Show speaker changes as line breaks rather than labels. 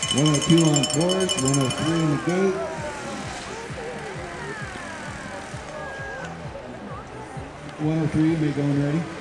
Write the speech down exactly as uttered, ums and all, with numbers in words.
one oh two on course, one oh three in the gate. one oh three, you may go when ready.